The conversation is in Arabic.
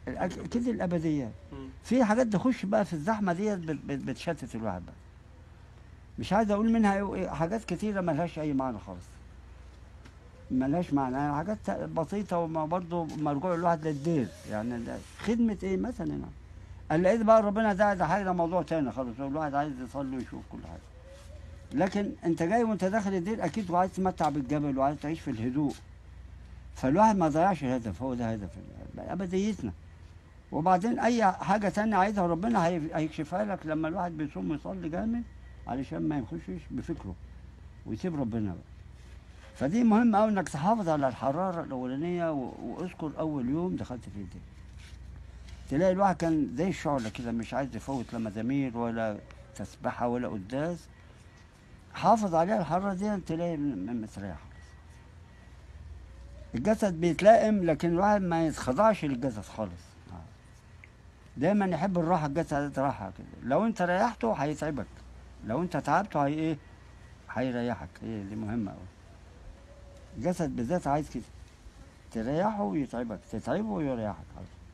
اكيد الابديات. مم. في حاجات تخش بقى في الزحمه ديت بتشتت الواحد بقى. مش عايز اقول منها حاجات كتيره ملهاش اي معنى خالص، ملهاش معنى، يعني حاجات بسيطه وما برضه مرجوع الواحد للدير، يعني خدمه ايه مثلا يعني. الاقي بقى ربنا ده حاجه، ده موضوع تاني خالص، الواحد عايز يصلي ويشوف كل حاجه. لكن انت جاي وانت داخل الدير اكيد وعايز تتمتع بالجبل وعايز تعيش في الهدوء، فالواحد ما ضيعش الهدف، هو ده هدف ابديتنا. وبعدين اي حاجه تانية عايزها ربنا هيكشفها لك لما الواحد بيصوم ويصلي جامد، علشان ما يخشش بفكره ويسيب ربنا بقى. فدي مهم قوي انك تحافظ على الحراره الاولانيه، واذكر اول يوم دخلت في الدين، تلاقي الواحد كان زي الشعله كده، مش عايز يفوت لا مزامير ولا تسبحه ولا قداس. حافظ عليها الحراره دي، تلاقي مستريح. الجسد بيتلائم، لكن الواحد ما يتخضعش للجسد خالص. دايما يحب الراحه، الجسد راحه كده، لو انت ريحته هيتعبك، لو انت تعبته هي ايه، هيريحك. هي دي مهمه قوي. الجسد بالذات عايز كده، تريحه ويتعبك، تتعبه ويريحك.